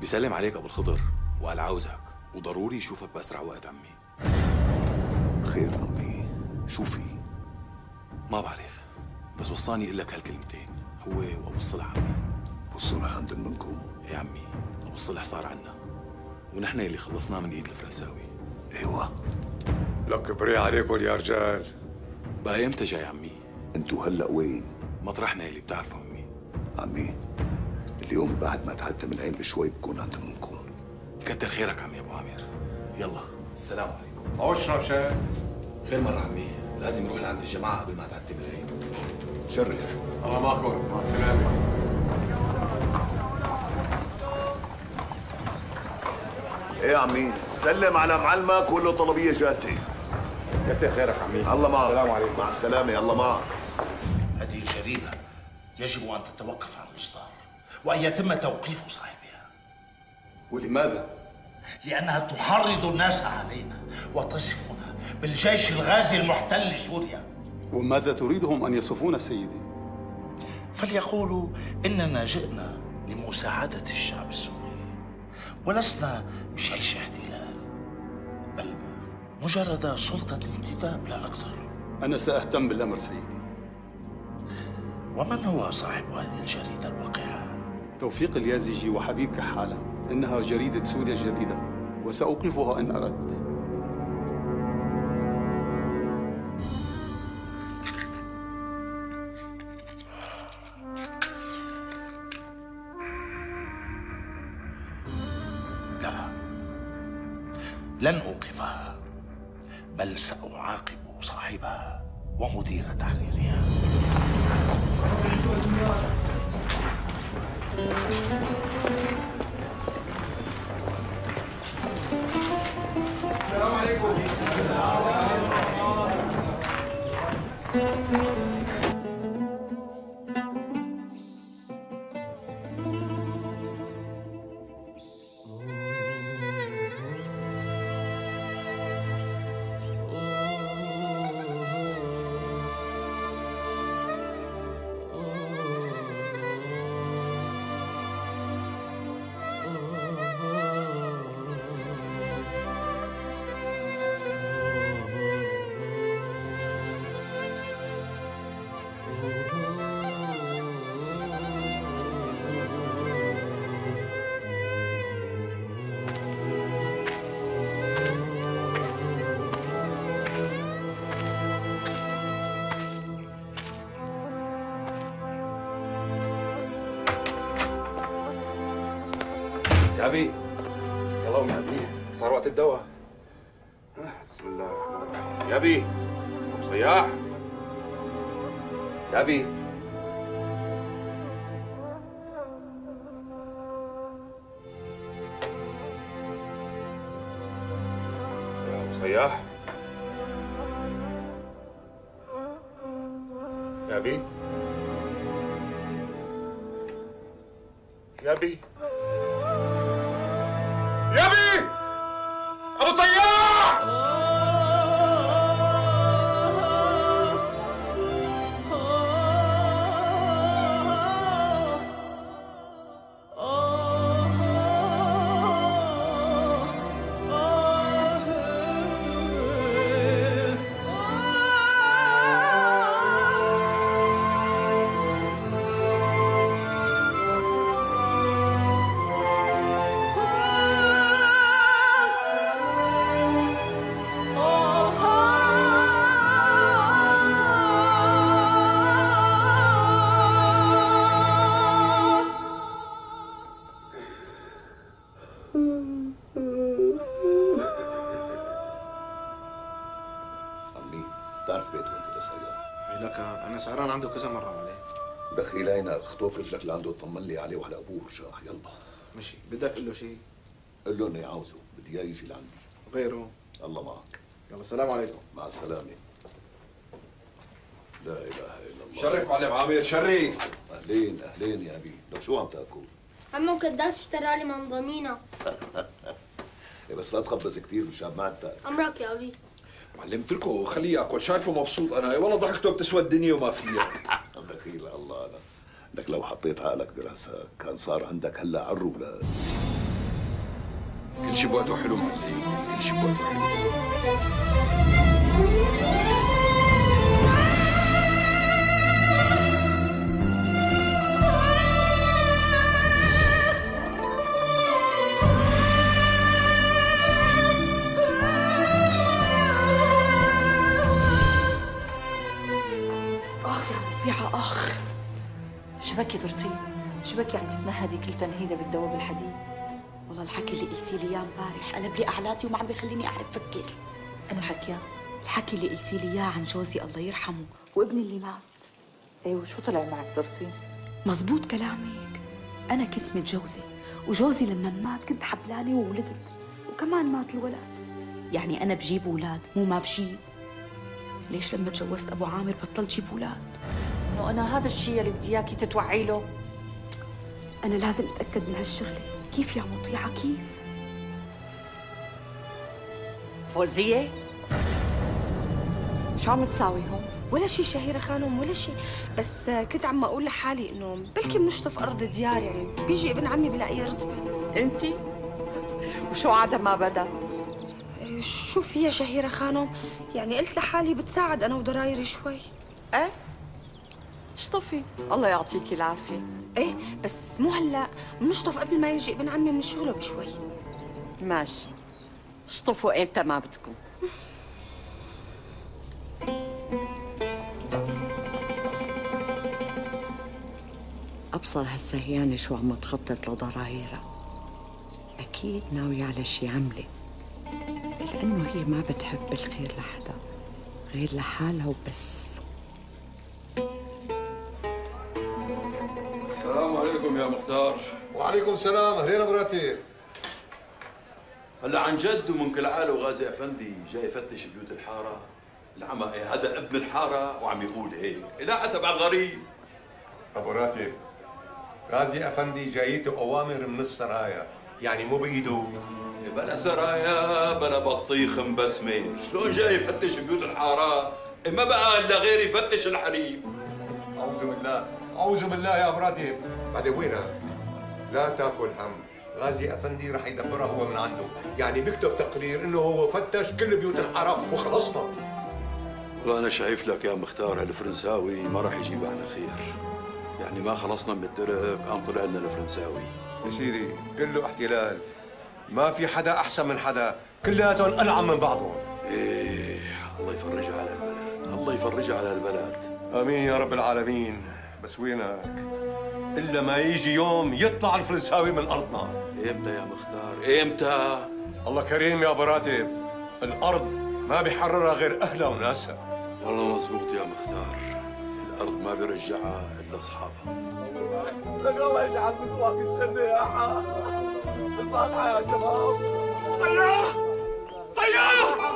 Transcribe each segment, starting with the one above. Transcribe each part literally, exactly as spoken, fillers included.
بيسلم عليك ابو الخضر وقال عاوزك وضروري يشوفك باسرع وقت عمي. خير عمي، شو في؟ ما بعرف، بس وصاني اقول لك هالكلمتين، هو وابو الصلح عمي. ابو الصلح عندن منكم؟ ايه عمي، ابو الصلح صار عنا ونحن اللي خلصناه من ايد الفرنساوي. ايوه. لك بري عليكم يا رجال. بقى امتى جاي عمي؟ انتو هلا وين؟ مطرحنا اللي بتعرفه عمي. عمي اليوم بعد ما تعدى من العين بشوي بكون عند منكم. كتر خيرك عمي ابو عامر. يلا السلام عليكم. اشرب شاي. خير مرة عمي، ولازم نروح لعند الجماعة قبل ما تعتم العيد. شرف. الله معكم، مع السلامة. ايه يا عمي، سلم على معلمك وقول له طلبية جاهزة. كتر خيرك عمي. الله معك. السلام عليكم. مع السلامة، الله معك. هذه الجريدة يجب أن تتوقف عن الإصدار وأن يتم توقيف صاحبها. ولماذا؟ لأنها تحرض الناس علينا وتصفنا بالجيش الغازي المحتل لسوريا. وماذا تريدهم أن يصفون سيدي؟ فليقولوا إننا جئنا لمساعدة الشعب السوري ولسنا بجيش احتلال، بل مجرد سلطة انتداب لا أكثر. أنا سأهتم بالأمر سيدي. ومن هو صاحب هذه الجريدة الواقعة؟ توفيق اليازجي وحبيب كحالة. إنها جريدة سوريا الجديدة وسأوقفها إن أردت. لا، لن أوقفها، بل سأعاقب صاحبها ومدير تحريرها. السلام عليكم. يا أبي يلا قوم يا أبي، صار وقت الدواء. بسم الله الرحمن الرحيم. يا أبي أبو صياح، يا أبي يا أبو صياح، يا أبي يا أبي يا أبي أبو صياح. بتعرف بيته انت لصياد؟ لك انا سهران عنده كذا مره عليه. دخيل هينا اخطف رجلك لعنده اطمن لي عليه وعلى ابوه ورجاح. يلا ماشي. بدك تقول له شيء؟ قل له اني عاوزه، بدي اياه يجي لعندي. غيره؟ الله معك. يلا السلام عليكم. مع السلامه. لا اله الا الله. شرف معلم عامر، شرف. اهلين اهلين يا ابي، لك شو عم تاكل؟ عمو كداس اشترى لي منضمينه. بس لا تخبز كثير مشان ما انت. امرك يا ابي. معلم اتركه خليه ياكل، شايفه مبسوط انا، والله ضحكته بتسوى الدنيا وما فيها. دخيل الله انا. لك لو حطيت عقلك براسك كان صار عندك هلا عرو ولاد. كل شيء بوقته حلو معلم، كل شيء بوقته حلو. اخ يا مطيعة اخ. شبكي درتي؟ شبكي عم تتنهدي كل تنهيده بالدواء بالحديد؟ والله الحكي اللي قلتي لي اياه امبارح قلب لي قعلاتي وما عم بيخليني اعرف افكر. انو حكيا؟ الحكي اللي قلتي لي اياه عن جوزي الله يرحمه وابني اللي مات. ايه وشو طلع معك درتي؟ مزبوط كلامك، انا كنت متجوزه وجوزي لما مات كنت حبلانه وولدت وكمان مات الولد. يعني انا بجيب اولاد مو ما بجيب. ليش لما تجوزت ابو عامر بطلت جيب اولاد؟ انه انا هذا الشيء اللي بدي اياكي تتوعي له. انا لازم اتاكد من هالشغله. كيف يا مطيعه كيف؟ فوزيه شو عم تساوي هون؟ ولا شيء شهيرة خانم ولا شيء، بس كنت عم اقول لحالي انه بلكي بنشطف ارض ديار، يعني بيجي ابن عمي بلاقيها رطبه. انتي وشو عاده ما بدا؟ شو فيها شهيرة خانم؟ يعني قلت لحالي بتساعد انا وضرايري شوي. ايه اشطفي الله يعطيكي العافيه. ايه بس مو هلا، بنشطف قبل ما يجي ابن عمي من شغله بشوي. ماشي، اشطفوا امتى ما بدكم. أبصر هالسهيانة شو عم تخطط لضرايرها. أكيد ناوية على شي عملة، لأنه هي ما بتحب الخير لحدا غير لحالها وبس. السلام عليكم يا مختار. وعليكم السلام، اهلين ابو راتب. هلا عن جد ومن كل عاله وغازي افندي جاي يفتش بيوت الحاره؟ العمى هذا ابن الحاره وعم يقول هيك، لا تبع الغريب. ابو راتب، غازي افندي جايته اوامر من السرايا، يعني مو بايده. بلا سرايا بلا بطيخ مبسمه، شلون جاي يفتش بيوت الحاره؟ ما بقى الا غير يفتش الحريم. اعوذ بالله، اعوذ بالله يا ابو راتب. بعدين وينك؟ لا تاكل هم، غازي افندي رح يدبرها هو من عنده، يعني بيكتب تقرير انه هو فتش كل بيوت الحاره وخلصنا. والله انا شايف لك يا مختار هالفرنساوي ما راح يجيب على خير، يعني ما خلصنا من الترك قام طلع لنا الفرنساوي. يا سيدي كله احتلال، ما في حدا احسن من حدا، كلياتهم انعم من بعضهم. ايه الله يفرجها على البلد، الله يفرجها على البلد. امين يا رب العالمين. بس وينك؟ الا ما يجي يوم يطلع الفرنساوي من ارضنا. امتى يا مختار؟ امتى؟ الله كريم يا ابو راتب، الارض ما بيحررها غير اهلها وناسها. والله مزبوط يا مختار، الارض ما بيرجعها الا اصحابها. الله يجعل مسواك الجنه يا حا. الفاتحه يا شباب. صياح صياح.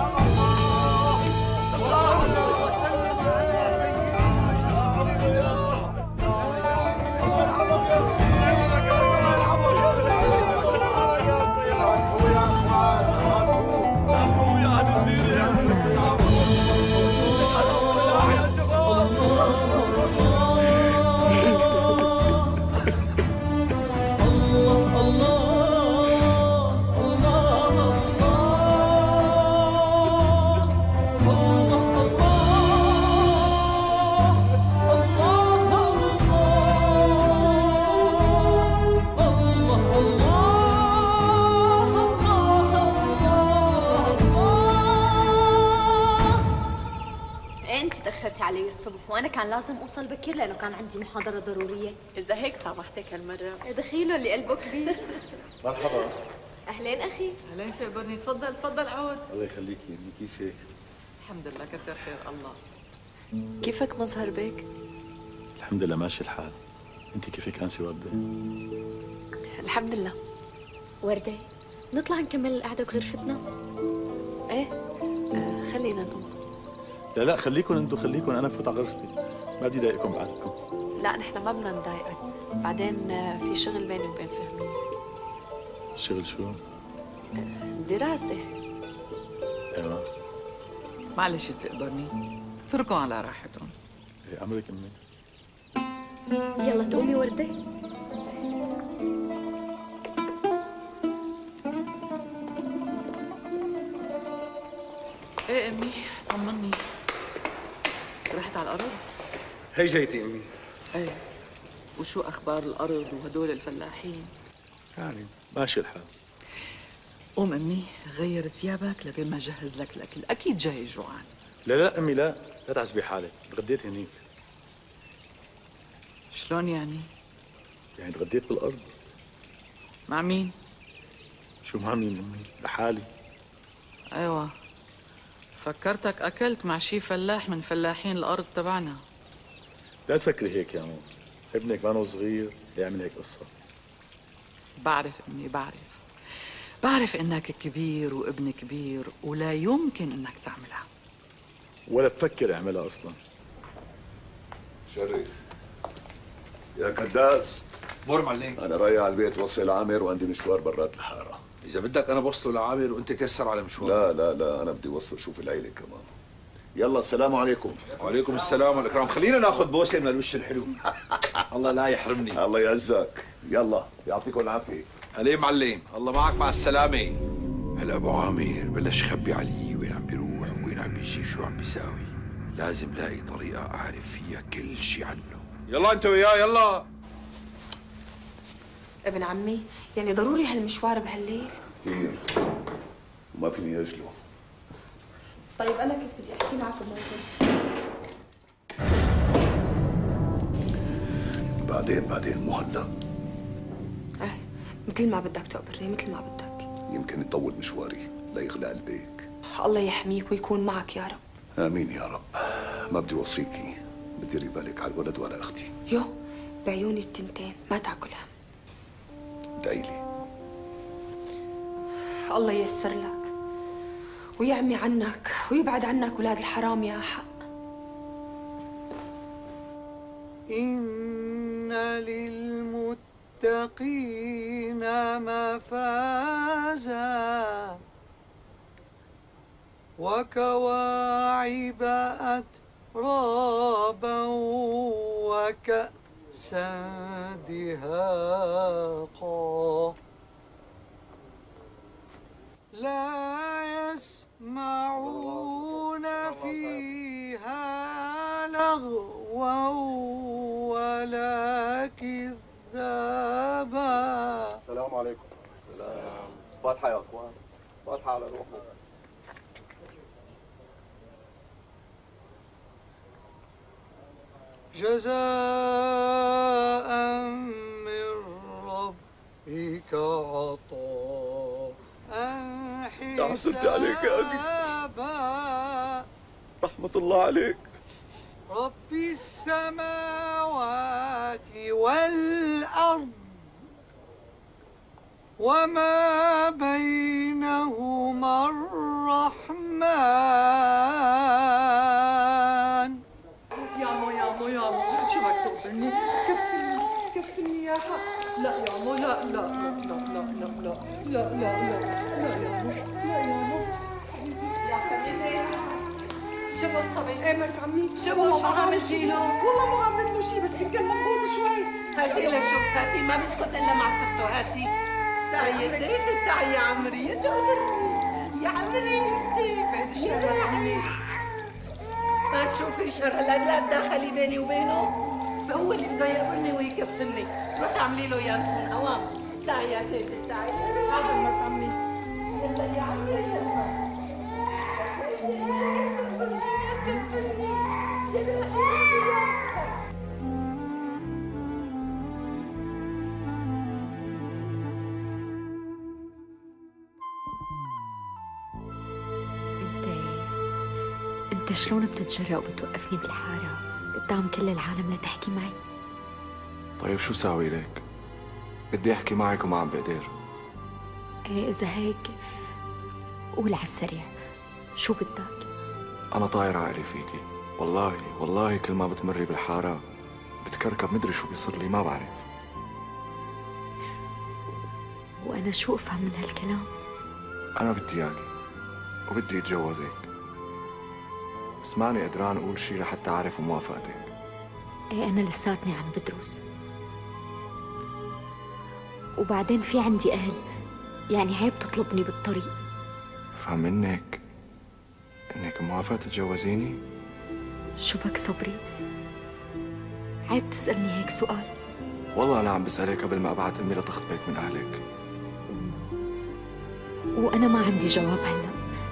تأخرتي علي الصبح وأنا كان لازم أوصل بكير لأنه كان عندي محاضرة ضرورية. إذا هيك سامحتك هالمرة. دخيله اللي قلبه كبير. مرحبا. أهلين أخي. أهلين خبرني، تفضل تفضل عود. الله يخليكي، كيفك؟ الحمد لله كثر خير الله. كيفك مظهر بيك؟ الحمد لله ماشي الحال. أنت كيفك أنسي وردة؟ الحمد لله. وردة، نطلع نكمل القعدة بغرفتنا؟ إيه، آه خلينا نقوم. لا لا خليكم انتوا، خليكم انا بفوت على غرفتي، ما بدي اضايقكم بعدكم. لا نحن ما بدنا نضايقك، بعدين في شغل بيني وبين فهمي. شغل شو؟ دراسة. ايوه. معلش تقدرني، اتركوا على راحتهم. ايه امرك امي. يلا تقومي وردة. ايه امي طمني، رحت على الارض؟ هي جيتي امي. ايه، وشو اخبار الارض وهدول الفلاحين؟ يعني ماشي الحال. قوم امي غير ثيابك لبين ما اجهز لك الاكل، اكيد جاي جوعان. لا لا امي لا، لا تعذبي حالك، تغديت هنيك. شلون يعني؟ يعني تغديت بالارض. مع مين؟ شو مع مين امي؟ لحالي. ايوه، فكرتك اكلت مع شي فلاح من فلاحين الارض تبعنا. لا تفكري هيك يا ماما، ابنك مانو صغير يعمل هيك قصه. بعرف امي، بعرف بعرف انك كبير وابن كبير ولا يمكن انك تعملها. ولا بفكر اعملها اصلا. شريف يا كداس. مر معلم. انا رايح على البيت وصل عامر وعندي مشوار برات الحاره. اذا بدك انا بوصله لعامر وانت كسر على مشوار. لا لا لا انا بدي اوصل شوف العيله كمان. يلا السلام عليكم. وعليكم السلام والاكرام. خلينا ناخذ بوسه من الوش الحلو. الله لا يحرمني. الله يعزك. يلا يعطيكم العافيه. علي معلم، الله معك مع السلامه. هلا ابو عامر بلش يخبي علي وين عم بيروح وين عم بيجي شو عم بيساوي. لازم لاقي طريقه اعرف فيها كل شيء عنه. يلا انت وياه يلا. ابن عمي يعني ضروري هالمشوار بهالليل؟ كثير وما فيني اجله. طيب انا كيف بدي احكي معك بموضوع؟ بعدين بعدين مو هلا. ايه مثل ما بدك تقبرني، مثل ما بدك. يمكن يطول مشواري لا يغلى قلبك. الله يحميك ويكون معك يا رب. امين يا رب. ما بدي اوصيكي بتديري بالك على الولد ولا اختي. يو بعيوني التنتين ما تاكل هم. ادعيلي. الله ييسر لك ويعمي عنك ويبعد عنك اولاد الحرام يا حق. إن للمتقين مفازا وكواعب أترابا وكأسا دهاقا لا يسمعون فيها لغوا ولا كذابا. السلام عليكم. السلام. فاتحة يا اخوان، فاتحة على روحنا. جزاء من ربك عطاء يا حسرتي عليك يا أبي. رحمة الله عليك. رب السماوات والأرض وما بينهما الرحمن. يا مو يا مو يا مو شو بدك تقبرني؟ كفني كفني يا حق. لا يا مو لا لا لا لا لا لا لا لا لا لا يا مو لا يا مو يا حبيبي. شبه الصبي. ايه مالك عمي؟ شبه شو عملتي له؟ والله مو عملت له شيء بس هيك كان مبغوط شوي. هاتي له شوف هاتي ما بيسكت الا مع سته. هاتي تعي يا تيتي تعي يا عمري يا تقبرني يا عمري انت بعد الشر يا عمي. ما تشوفي شر هلا لا تدخلي بيني وبينه. هو اللي بده يقبرني ويكفلني. روحي اعملي له يانس من هوام. تعي يا تيتي تعي. هذا مرت عمي. يلا يا عمي يلا. انت شلون بتتجرأ وبتوقفني بالحارة قدام كل العالم لتحكي معي؟ طيب شو ساوي لك؟ بدي احكي معك وما عم بقدر. ايه اذا هيك قول على السريع شو بدك؟ انا طاير عقلي فيكي، والله والله كل ما بتمري بالحارة بتكركب، مدري شو بيصير لي ما بعرف. وانا شو افهم من هالكلام؟ انا بدي اياكي وبدي اتجوزك، بس ماني قدران اقول شي لحتى اعرف موافقتك. ايه انا لساتني عم بدرس، وبعدين في عندي اهل، يعني عيب تطلبني بالطريق. افهم منك إنك موافقة تتجوزيني؟ شو بك صبري؟ عيب تسألني هيك سؤال. والله أنا عم بسألك قبل ما أبعت أمي لتخطبك من أهلك. وأنا ما عندي جواب هلا.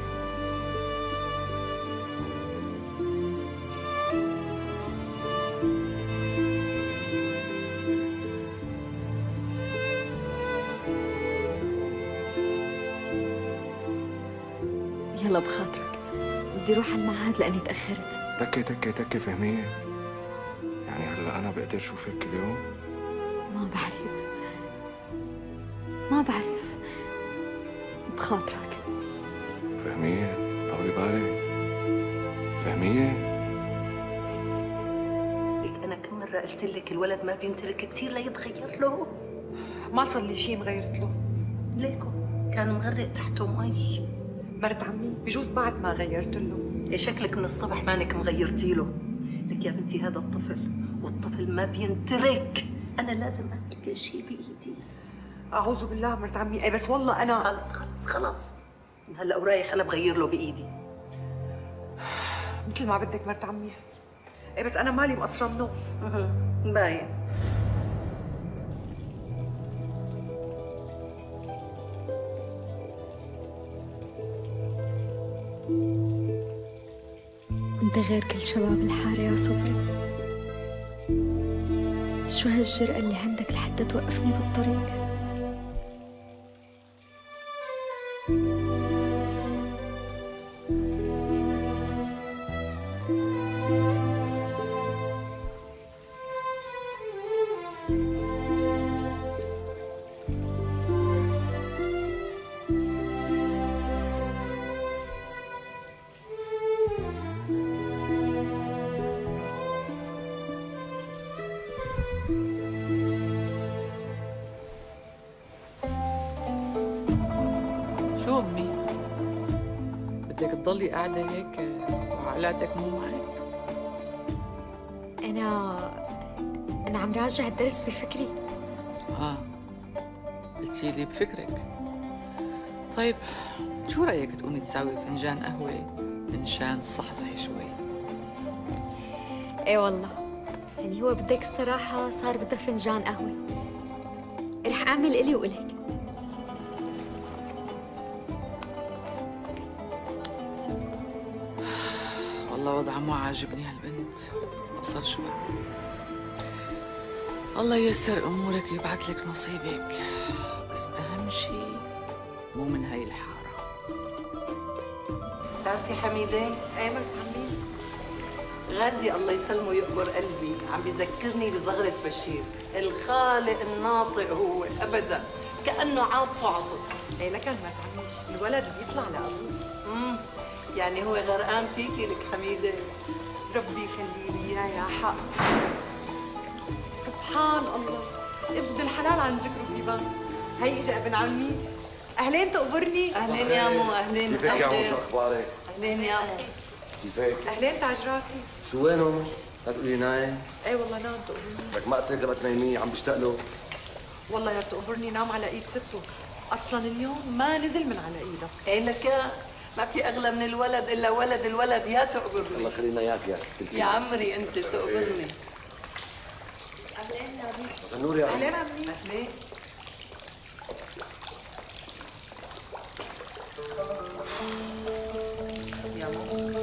يلا بخاطرك، بدي روح على المعهد لأني تأخرت. تكي تكي تكي فهمية؟ يعني هلا أنا بقدر أشوفك كل يوم؟ ما بعرف ما بعرف بخاطرك. فهمية؟ طولي بالك. فهمية؟ لك أنا كم مرة قلت لك الولد ما بينترك كثير ليتغير له. ما صار لي شيء مغيرت له. ليكو كان مغرق تحته مي. مرت عمي بجوز بعد ما غيرت له. إيه شكلك من الصبح مانك مغيرتي له. لك يا بنتي هذا الطفل والطفل ما بينترك. أنا لازم أعمل كل شيء بإيدي. أعوذ بالله مرت عمي. أي بس والله أنا خلص خلص خلص من هلا ورايح أنا بغير له بإيدي. مثل ما بدك مرت عمي. أي بس أنا مالي مقصرة منه. باين. انت غير كل شباب الحارة يا صبري. شو هالجرأة اللي عندك لحتى توقفني بالطريق؟ شو أمي؟ بدك تضلي قاعدة هيك وعقلاتك مو معك؟ أنا أنا عم راجع الدرس بفكري. آه قلتي لي بفكرك. طيب شو رأيك تقومي تساوي فنجان قهوة منشان تصحصحي شوي؟ إيه والله، يعني هو بدك الصراحة صار بدها فنجان قهوة. رح أعمل إلي وإلك. والله وضعها مو عاجبني هالبنت. ابصر شو بدي. الله ييسر امورك ويبعث لك نصيبك، بس اهم شيء مو من هاي الحاره. بتعرفي حميده؟ ايه مرت عمي. غازي الله يسلمه ويقبر قلبي عم بيذكرني بزغرة بشير. الخالق الناطق هو ابدا، كانه عاطس عطس. ايه لكن مرت عمي الولد بيطلع لابوه. امم يعني هو غرقان فيكي لك حميده. ربي يخلي لي اياه يا حق. سبحان الله، ابن الحلال عن ذكره بيبان. هي اجى ابن عمي. اهلين تقبرني. اهلين يا مو. اهلين. كيفك يا مو؟ شو اخبارك؟ اهلين يا مو. كيفك؟ اهلين تاج راسي. شو وينه؟ لا تقولي نايم؟ ايه والله نام تقبرني. لك ما قلت لك لما تنيميه عم بشتاق له. والله يا تقبرني نام على ايد سته. اصلا اليوم ما نزل من على ايدك. ايه لك ما في اغلى من الولد الا ولد الولد. يا تقبرني. الله يخلينا اياك يا ست الكل. يا عمري انت تقبرني. اهلين يا عمي. غنور يا عمي. اهلين عمي. اهلين. يا ماما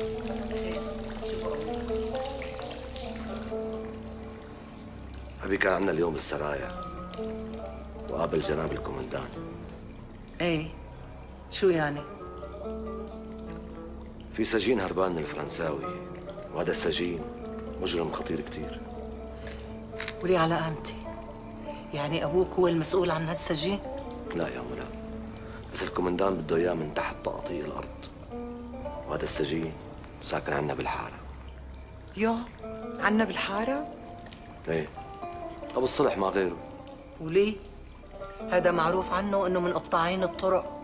أبي كان عندنا اليوم بالسرايا وقابل جناب الكومندان. ايه شو يعني؟ في سجين هربان من الفرنساوي، وهذا السجين مجرم خطير كتير. ولي على قامتي، يعني ابوك هو المسؤول عن هالسجين؟ لا يا أم لا، بس الكومندان بده إياه من تحت تقاطيع الأرض، وهذا السجين ساكن عنا بالحارة. يو عنا بالحارة؟ ايه أبو الصلح ما غيره. وليه؟ هذا معروف عنه انه من قطاعين الطرق.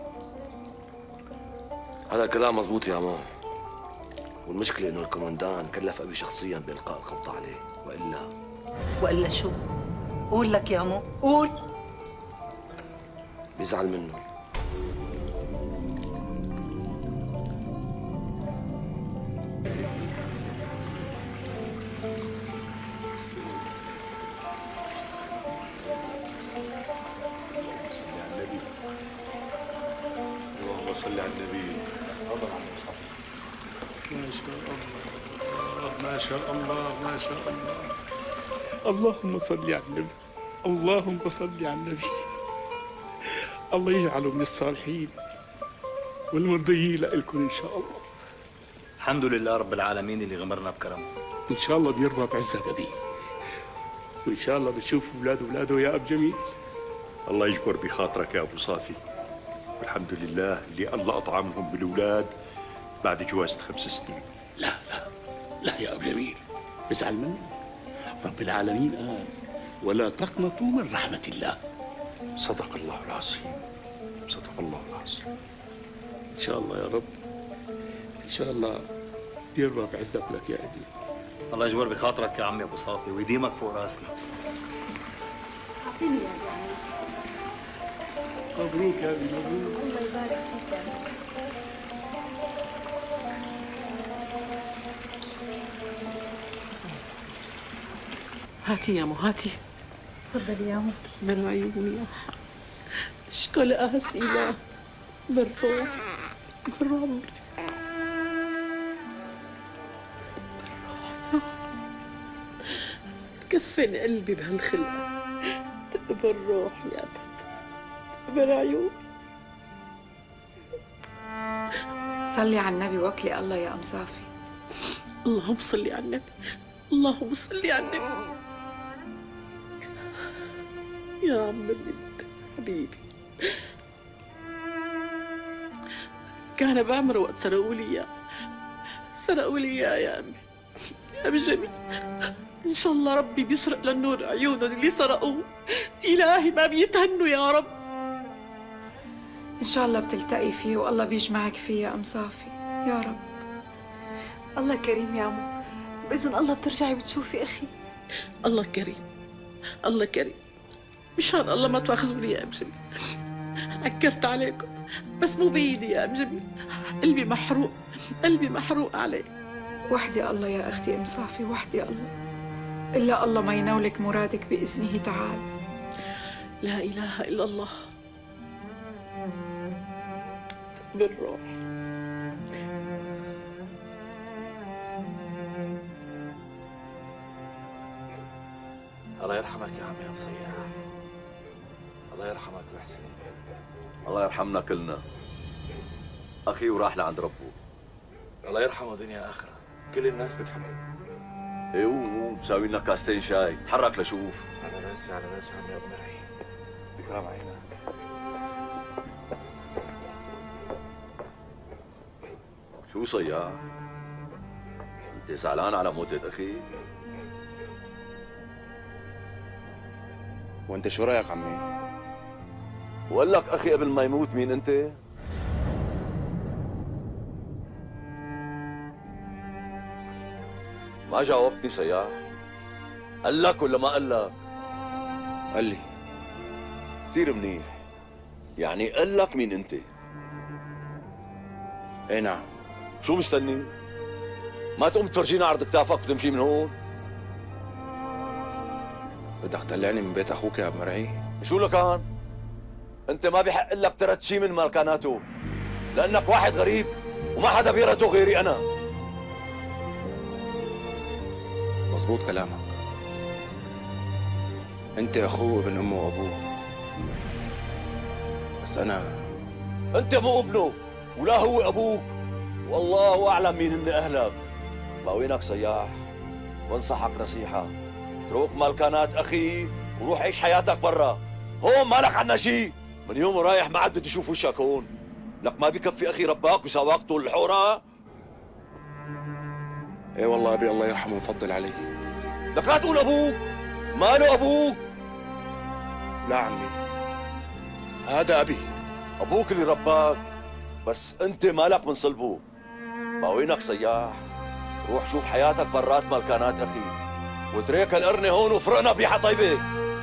هذا الكلام مزبوط يا مو، والمشكلة إنه الكومندان كلف أبي شخصيا بإلقاء القبض عليه، وإلا وإلا شو؟ قول لك يا مو، قول. بيزعل منه. ما شاء الله ما شاء الله ما شاء الله. اللهم صل على النبي، اللهم صل على النبي. الله يجعله من الصالحين والمرضيين لكم ان شاء الله. الحمد لله رب العالمين اللي غمرنا بكرمه. ان شاء الله بيرضى بعزك ابي، وان شاء الله بتشوف اولاد اولاده يا اب جميل. الله يجبر بخاطرك يا ابو صافي، والحمد لله اللي الله اطعمهم بالاولاد بعد جوازة خمس سنين. لا لا لا يا اب جميل، ازعل مني. رب العالمين قال ولا تقنطوا من رحمة الله. صدق الله العظيم، صدق الله العظيم. ان شاء الله يا رب، ان شاء الله يرضى بعزك لك يا ابي. الله يجبر بخاطرك يا عمي ابو صافي ويديمك فوق راسنا. اعطيني يا ابي. مبروك يا ابي، مبروك. الله يبارك فيك يا ابي. هاتي يا مو هاتي. تفضلي يا مو. من عيوني يا حق. اشكال اسئله بالروح بالروح. كفن قلبي بهالخلقه بالروح يا بك بالعيون. صلي على النبي وكلي الله يا ام صافي. اللهم صلي على النبي، اللهم صلي على النبي. يا عم بنت حبيبي، كان بأمر وقت سرقوا لي اياه، سرقوا لي اياه يا امي يا ابي جميل. ان شاء الله ربي بيسرق للنور عيونهم اللي سرقوه، الهي ما بيتهنوا يا رب. ان شاء الله بتلتقي فيه والله بيجمعك فيه يا ام صافي يا رب. الله كريم يا عمو، باذن الله بترجعي بتشوفي اخي. الله كريم، الله كريم. مشان الله ما تواخذوني يا ام جميل، عكرت عليكم بس مو بايدي يا ام جميل. قلبي محروق، قلبي محروق عليه. وحدي الله يا اختي ام صافي، وحدي الله، الا الله ما ينولك مرادك باذنه تعالى. لا اله الا الله. بالروح. الله يرحمك يا عمي ابو صياح، الله يرحمك ويحسن. الله يرحمنا كلنا. اخي وراح لعند ربه. الله يرحمه دنيا اخره، كل الناس بتحبه. ايه ومساوي لنا كاستين شاي، تحرك لشوف. على راسي على راسي عمي ابو مرعي، بكرام عينك. شو صياح؟ انت زعلان على موتة اخي؟ وانت شو رايك عمي؟ وقال لك اخي قبل ما يموت مين انت؟ ما جاوبتني صياح. قال لك ولا ما قال لك؟ قال لي. كثير منيح. يعني قال لك مين انت؟ ايه نعم. شو مستني؟ ما تقوم تفرجينا عرض كتافك وتمشي من هون؟ بدك تطلعني من بيت اخوك يا ابو مرعي؟ شو لكان؟ انت ما بحق لك ترد شيء من مالكاناته، لانك واحد غريب وما حدا بيرته غيري انا. مظبوط كلامك. انت اخوه ابن امه وابوه، بس انا انت مو ابنه ولا هو ابوك، والله اعلم مين هن اهلك. باوينك صياح وانصحك نصيحه، اترك مالكانات اخي وروح عيش حياتك برا، هون مالك عنا شيء. من يوم ورايح ما عاد بدي اشوف وشك هون. لك ما بكفي اخي رباك وسواك طول الحوره؟ ايه والله ابي الله يرحمه ويفضل علي. لك لا تقول ابوك، ماله ابوك. لا عمي، هذا ابي. ابوك اللي رباك، بس انت مالك من صلبه. باوينك صياح، روح شوف حياتك برات مالكانات اخي، وتريك القرنه هون وفرقنا بريحه طيبه.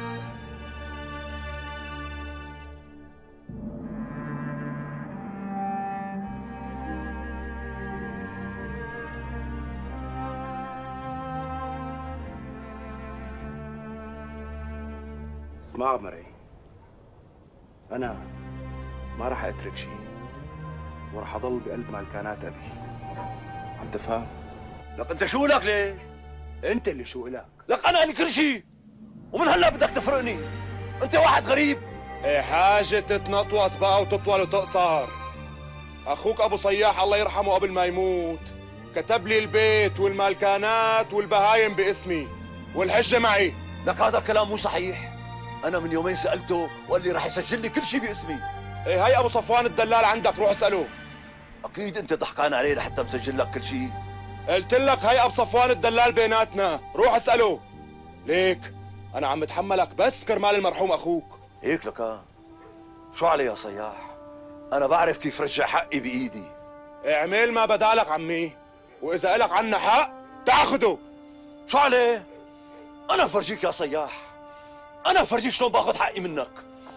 اسمع ابو مرعي، انا ما راح اترك شيء، وراح اضل بقلب مالكانات ابي. عم تفهم؟ لك انت شو لك ليه؟ انت اللي شو لك؟ لك انا لي كل شيء، ومن هلا بدك تفرقني؟ انت واحد غريب. ايه حاجة تتنطوط بقى وتطول وتقصر. اخوك ابو صياح الله يرحمه قبل ما يموت كتب لي البيت والمالكانات والبهايم باسمي والحجة معي. لك هذا الكلام مو صحيح. انا من يومين سالته وقال لي رح يسجل لي كل شيء باسمي. ايه هي ابو صفوان الدلال عندك، روح اساله. اكيد انت ضحكان عليه لحتى مسجل لك كل شيء. قلت لك هي ابو صفوان الدلال بيناتنا، روح اساله. ليك انا عم بتحملك بس كرمال المرحوم اخوك. هيك لك شو علي يا صياح؟ انا بعرف كيف رجع حقي بايدي. اعمل ما بدالك عمي، واذا الك عنا حق تاخده. شو عليه؟ انا فرجيك يا صياح، انا فرجيك شلون باخذ حقي منك.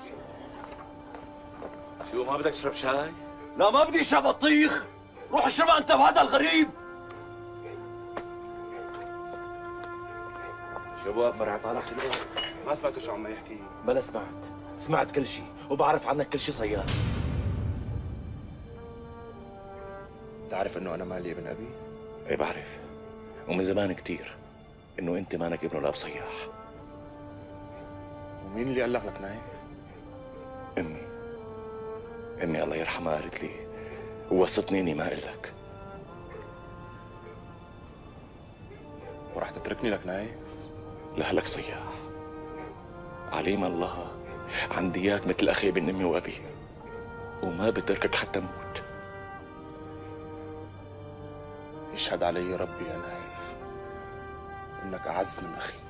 شو ما بدك تشرب شاي؟ لا ما بدي اشرب بطيخ، روح اشربها انت بهذا الغريب. شو ابو اكبر عطالك خلق؟ ما سمعت شو عم يحكي؟ بلا سمعت، سمعت كل شيء وبعرف عنك كل شيء صياد. تعرف انه انا مالي ابن ابي؟ ايه بعرف، ومن زمان كثير انه انت مانك ابنه لاب صياح. ومين اللي قال لك لك نايف؟ امي امي الله يرحمها قالت لي ووصتني اني ما اقول لك. ورح تتركني لك نايف؟ لا لك صياح، عليم الله عندي اياك مثل اخي بين امي وابي، وما بتركك حتى موت. يشهد علي ربي يا نايف انك اعز من اخي.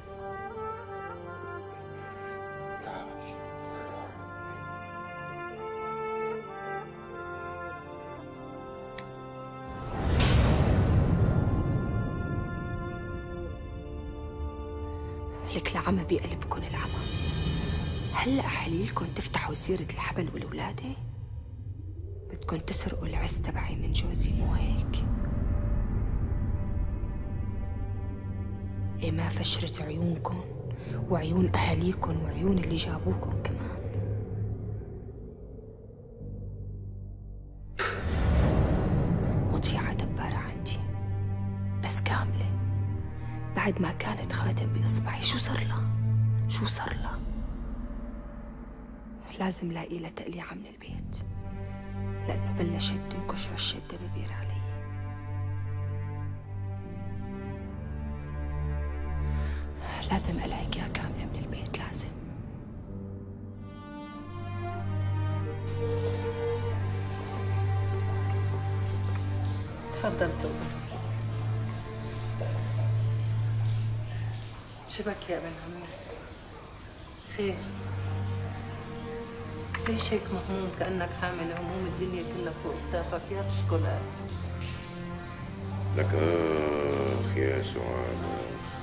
تعال. لك العمى بقلبكن العمى. هلا حليلكن تفتحوا سيرة الحبل والولادة؟ بدكن تسرقوا العز تبعي من جوزي مو هيك؟ إيه ما فشرت عيونكن وعيون أهاليكن وعيون اللي جابوكن كمان. مطيعة دبارة عندي بس كاملة، بعد ما كانت خاتم بإصبعي شو صار لها؟ شو صار لها؟ لازم لاقي لها تقليعة من البيت، لأنه بلشت تنكش عش الدبابير علي. لازم ألاقيها كاملة من البيت، لازم. تفضل توبة. شبك يا ابن عمي؟ خير؟ ليش هيك مهموم كأنك حامل هموم الدنيا كلها فوق كتافك؟ يا تشكو لازم. لك آخ يا سعاد،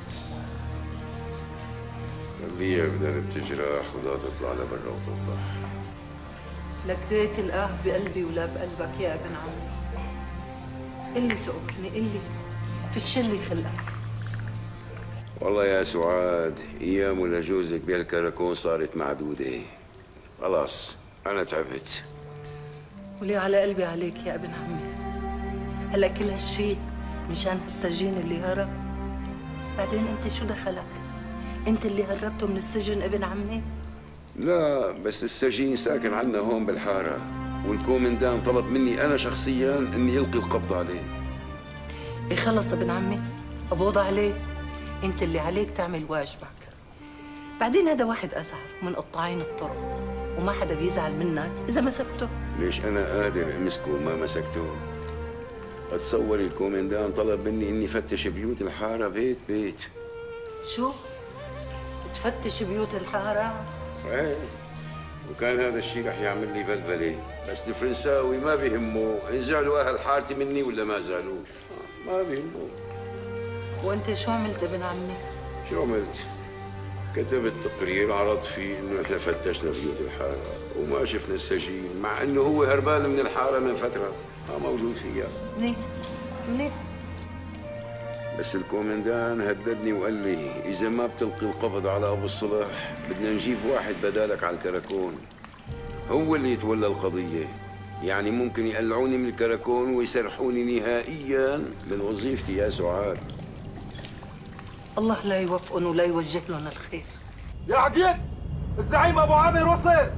خليها بدها بتجرح ولا تطلع لبرا وتطلع. لك ريت الآه بقلبي ولا بقلبك يا ابن عمي. اللي تقبني اللي فيش اللي خلقك. والله يا سعاد ايام لجوزك بهالكراكون صارت معدوده. خلاص انا تعبت. ولي على قلبي عليك يا ابن عمي. هلا كل هالشيء مشان هالسجين اللي هرب؟ بعدين انت شو دخلك؟ انت اللي هربته من السجن ابن عمي؟ لا بس السجين ساكن عنا هون بالحاره، والكومندان طلب مني انا شخصيا اني يلقي القبض عليه. إيه خلص ابن عمي، قبض عليه. انت اللي عليك تعمل واجبك. بعدين هذا واحد ازهر من قطاعين الطرق، وما حدا بيزعل منك اذا مسكته. ليش انا قادر امسكه وما مسكته؟ اتصور الكومندان طلب مني اني فتش بيوت الحاره بيت بيت. شو؟ تفتش بيوت الحاره؟ ايه، وكان هذا الشيء رح يعمل لي بلبله، بس الفرنساوي ما بيهمه ان زعلوا اهل حارتي مني ولا ما زعلوا، ما بيهمه. وانت شو عملت ابن عمي؟ شو عملت؟ كتبت تقرير عرض فيه انه احنا فتشنا بيوت الحاره وما شفنا السجين، مع انه هو هربان من الحاره من فتره ما موجود فيها. منيح منيح. بس الكومندان هددني وقال لي اذا ما بتلقي القبض على ابو الصلاح بدنا نجيب واحد بدالك على الكراكون، هو اللي يتولى القضيه. يعني ممكن يقلعوني من الكراكون ويسرحوني نهائيا من وظيفتي يا سعاد. الله لا يوفقهم ولا يوجه لهم الخير. يا عقيد، الزعيم ابو عامر وصل.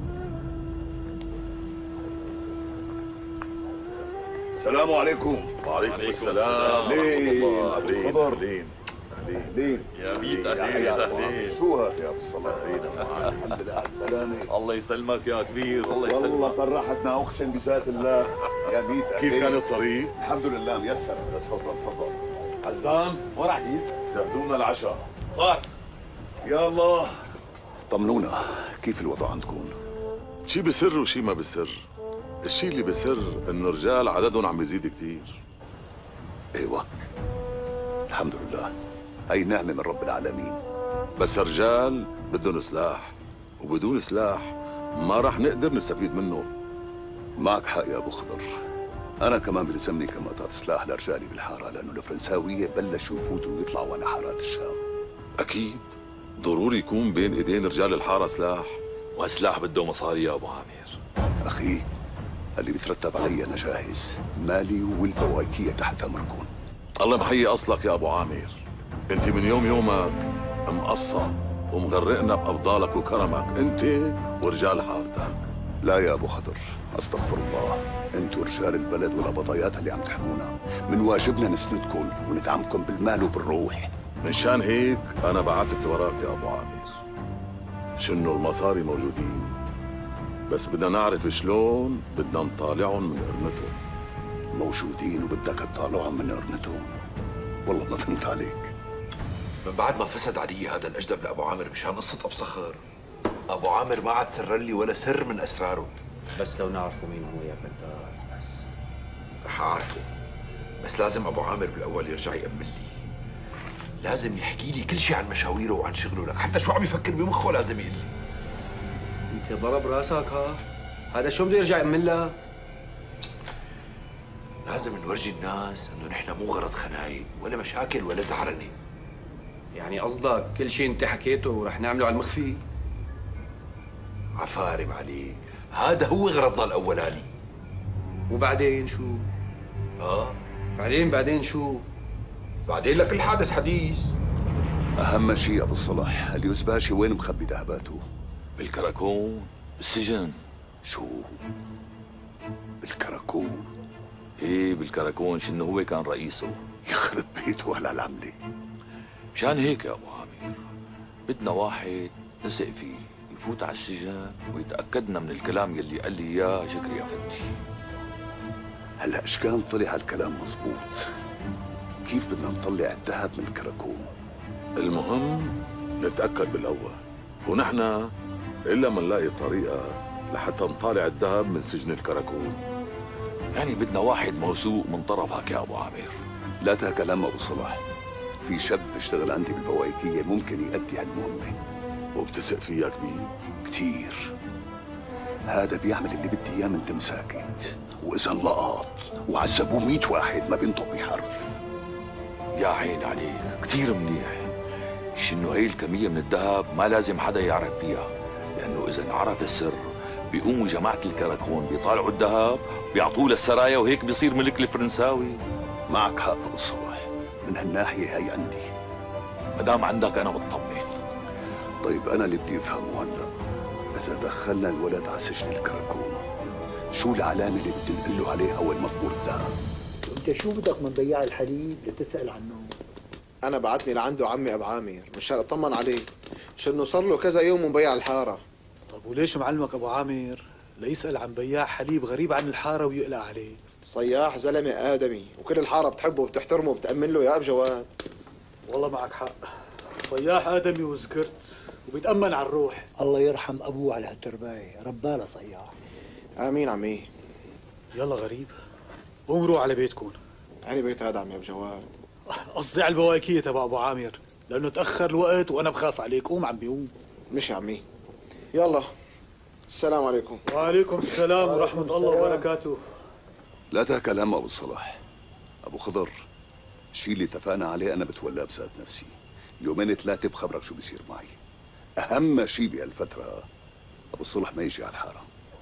السلام عليكم. وعليكم السلام. لين ابو خضر. لين لين يا ميت اهلين وسهلين. شو هاد يا ابو الصلاح؟ الحمد لله على السلامة. الله يسلمك يا كبير. الله يسلمك. والله فرحتنا اقسم بذات الله يا ميت. كيف كان الطريق؟ الحمد لله ميسر. تفضل تفضل. عزام وين عقيد؟ جهزونا العشاء. صار. يا الله. طمنونا، كيف الوضع عندكم؟ شي بسر وشي ما بسر. الشي اللي بسر انه الرجال عددهم عم بيزيد كتير. ايوه الحمد لله، هي نعمة من رب العالمين. بس الرجال بدهم سلاح، وبدون سلاح ما رح نقدر نستفيد منه. معك حق يا ابو خضر، انا كمان بلزمني كمقطعة سلاح لرجالي بالحارة، لانه الفرنساوية بلشوا يفوتوا ويطلعوا على حارات الشام. اكيد ضروري يكون بين ايدين رجال الحارة سلاح، وسلاح بده مصاري يا ابو عامر. اخي اللي بيترتب علي انا جاهز، مالي والبواكية تحت امركم. الله محيي اصلك يا ابو عامر، انت من يوم يومك مقصى ومغرقنا بافضالك وكرمك انت ورجال حارتك. لا يا ابو خضر، استغفر الله، انتوا رجال البلد والقبضايات اللي عم تحمونا، من واجبنا نسندكم وندعمكم بالمال وبالروح. مشان هيك انا بعتت وراك يا ابو عامر. شنو المصاري موجودين، بس بدنا نعرف شلون بدنا نطالعهم من قرنتهم. موجودين وبدك تطالعهم من قرنتهم؟ والله ما فهمت عليك. من بعد ما فسد علي هذا الاجدب لابو عامر مشان قصه ابو صخر، ابو عامر ما عاد سر لي ولا سر من اسراره. بس لو نعرفوا مين هو يا بنداس بس. رح اعرفه، بس لازم ابو عامر بالاول يرجع يأمن لي. لازم يحكي لي كل شيء عن مشاويره وعن شغله، لا حتى شو عم يفكر بمخه لازم يقول لي. انت ضرب راسك ها؟ هذا شو بده يرجع يأمن لك؟ لازم نورجي الناس انه نحن مو غرض خنايق ولا مشاكل ولا زعرنه. يعني قصدك كل شيء انت حكيته رح نعمله على المخفي؟ عفارم عليك، هذا هو غرضنا الاولاني. وبعدين شو؟ اه بعدين بعدين شو؟ بعدين لكل حادث حديث. اهم شيء ابو الصلاح، اليوسباشي وين مخبي ذهباته؟ بالكراكون، بالسجن. شو؟ بالكراكون؟ ايه بالكراكون، شنو هو كان رئيسه. يخرب بيته على العملة. مشان هيك يا ابو عامر بدنا واحد نثق فيه يفوت على السجن ويتاكدنا من الكلام يلي قال لي اياه شكري افندي. هلا ايش كان طلع هالكلام مزبوط؟ كيف بدنا نطلع الذهب من الكراكون؟ المهم نتاكد بالاول، ونحن الا ما نلاقي طريقه لحتى نطالع الذهب من سجن الكراكون. يعني بدنا واحد موثوق من طرفك يا ابو عامر. لا تكلم ابو صلاح، في شاب بيشتغل عندي بالبوايكيه ممكن يؤدي هالمهمه. وبتثق فيها كبير؟ كتير. هذا بيعمل اللي بدي اياه من تمساكت، واذا انلقط وعذبوه مية واحد ما بينطق بحرف. يا عيني عليك، كتير منيح. شنو هي الكميه من الذهب ما لازم حدا يعرف فيها، لانه اذا انعرف السر بيقوموا جماعه الكراكون بيطالعوا الذهب بيعطوه للسرايا وهيك بيصير ملك الفرنساوي. معك حق ابو الصلاح، من هالناحيه هي عندي. ما دام عندك انا بطمن. طيب انا اللي بدي افهمه هلا، اذا دخلنا الولد على سجن الكراكون شو العلامه اللي بدي نقول له عليها وين مقبور الذهب؟ انت شو بدك من بياع الحليب اللي بتسال عنه؟ انا بعتني لعنده عمي ابو عامر مشان اطمن عليه، شنو صار له كذا يوم مبيع الحاره. طب وليش معلمك ابو عامر ليسال عن بياع حليب غريب عن الحاره ويقلق عليه؟ صياح زلمه ادمي وكل الحاره بتحبه وبتحترمه وبتامن له يا ابو جواد. والله معك حق، صياح ادمي وذكرت وبيتامن على الروح. الله يرحم ابوه على هالتربايه، رباله صياح. امين عمي. يلا غريب، قوم روح على بيتكم. علي بيت هذا عم يا ابو جواد. قصدي على البواكيه تبع ابو عامر، لانه تاخر الوقت وانا بخاف عليك. قوم عمي قوم. مش يا عمي. يلا السلام عليكم. وعليكم السلام ورحمه الله وبركاته. لا تكلم ابو الصلاح. ابو خضر، الشيء اللي اتفقنا عليه انا بتولاه بذات نفسي، يومين ثلاثه بخبرك شو بيصير معي. اهم شيء بهالفتره ابو الصلح ما يجي على الحاره.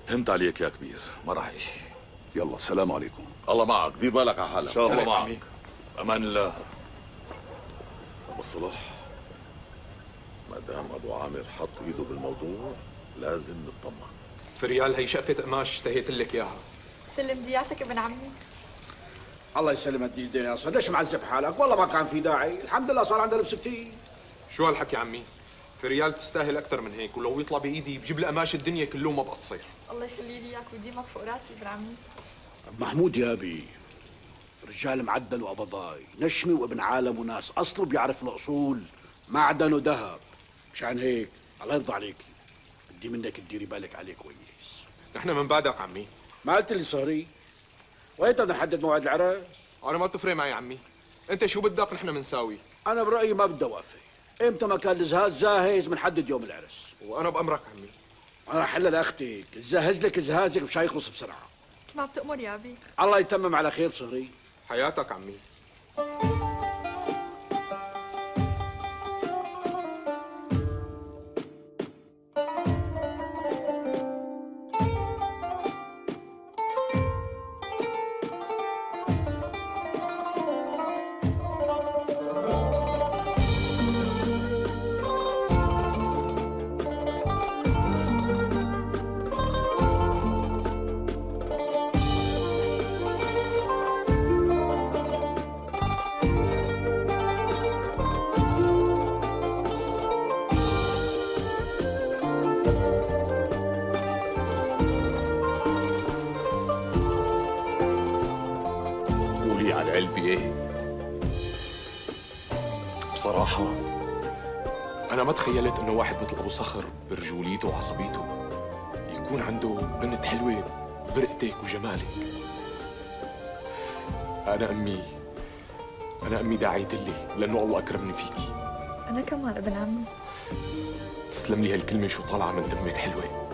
فهمت عليك يا كبير، ما راح شيء. يلا السلام عليكم. الله معك، دير بالك على حالك. ان شاء الله معك. امان الله. ابو الصلاح، ما دام ابو عامر حط ايده بالموضوع لازم نطمن. فريال هي شقفة قماش اشتهيت لك اياها. سلم دياتك ابن عمي. الله يسلمك ديدين يا صاحبي، ليش معذب حالك؟ والله ما كان في داعي، الحمد لله صار عندنا لبس كتير. شو هالحكي عمي؟ فريال تستاهل اكثر من هيك، ولو يطلع بايدي بجيب لي قماش الدنيا كله ما بقصر. الله يخلي لي اياك ويديمك فوق راسي ابن عمي. محمود يا ابي رجال معدن وقبضاي، نشمي وابن عالم وناس اصله بيعرف الاصول، معدن وذهب. مشان هيك الله يرضى عليكي بدي منك تديري بالك عليه كويس. نحن من بعدك عمي. ما قلت لي صهري؟ وين بدنا نحدد موعد العرس؟ انا ما بتفرق معي عمي، انت شو بدك نحن بنساوي؟ انا برايي ما بدي اوافق، امتى ما كان الزهاز جاهز بنحدد يوم العرس. وانا بامرك عمي. انا رح احلها لاختك، تجهز لك جهازك مش هيخلص بسرعه. كيف ما بتأمر يا ابي؟ الله يتمم على خير صهري. حياتك عمي. بصراحة أنا ما تخيلت إنه واحد مثل أبو صخر برجوليته وعصبيته يكون عنده بنت حلوة برقتك وجمالك. أنا أمي أنا أمي داعيت لي لأنه الله أكرمني فيكي. أنا كمان ابن عمي. تسلم لي هالكلمة شو طالعة من دمك حلوة.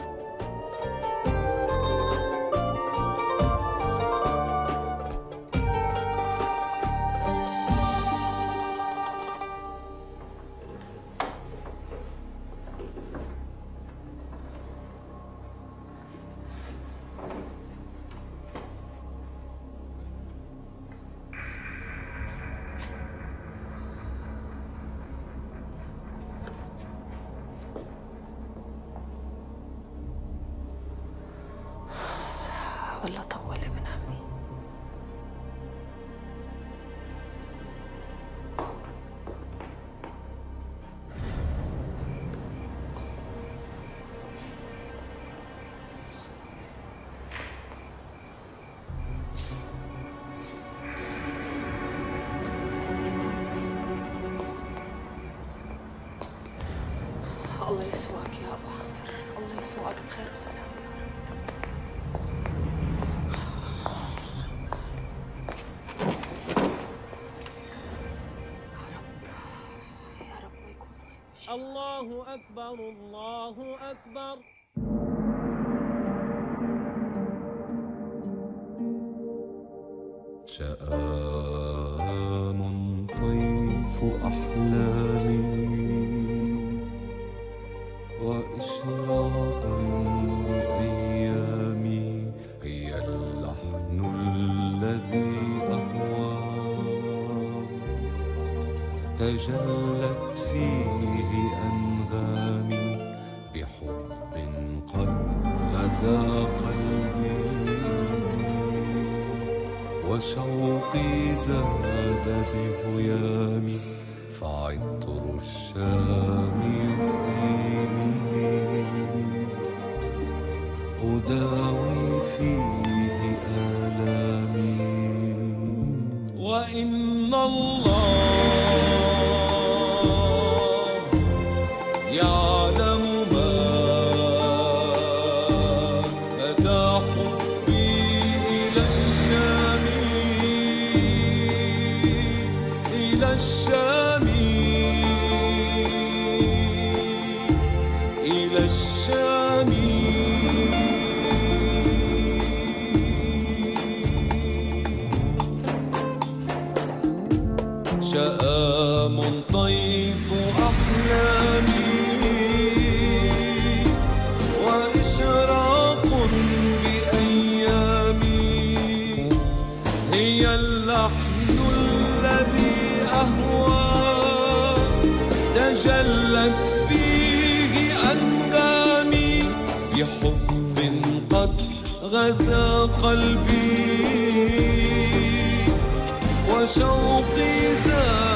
والله طول ابن عمي. الله يسواك يا ابو عامر، الله يسواك بخير وسلام. الله أكبر الله أكبر. شآم طيف أحلامي وإشراقا بأيامي، هي اللحن الذي أهوى تجلت فيه أنغامي بحب قد غزا قلبي، وشوقي زاد بهيامي، فعطر الشام يحييني أداوي فيه آلامي. وإن الله يعلم ما مدى حبي إلى الشام، إلى الشام، إلى الشام. شآم طيف أحلامي وإشراق الذي أهوى تجلت فيه أندامي بحب قد غزا قلبي وشوقي زاد